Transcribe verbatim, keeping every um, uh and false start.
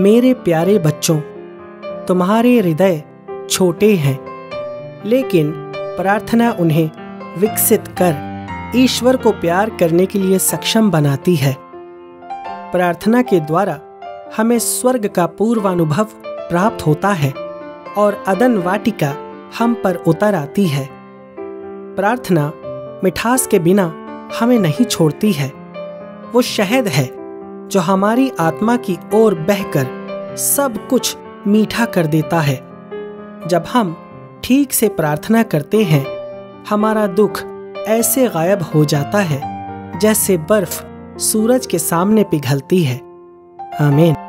मेरे प्यारे बच्चों, तुम्हारे हृदय छोटे हैं, लेकिन प्रार्थना उन्हें विकसित कर ईश्वर को प्यार करने के लिए सक्षम बनाती है। प्रार्थना के द्वारा हमें स्वर्ग का पूर्वानुभव प्राप्त होता है और अदन वाटिका हम पर उतर आती है। प्रार्थना मिठास के बिना हमें नहीं छोड़ती है। वो शहद है जो हमारी आत्मा की ओर बहकर सब कुछ मीठा कर देता है। जब हम ठीक से प्रार्थना करते हैं, हमारा दुख ऐसे गायब हो जाता है जैसे बर्फ सूरज के सामने पिघलती है। आमीन।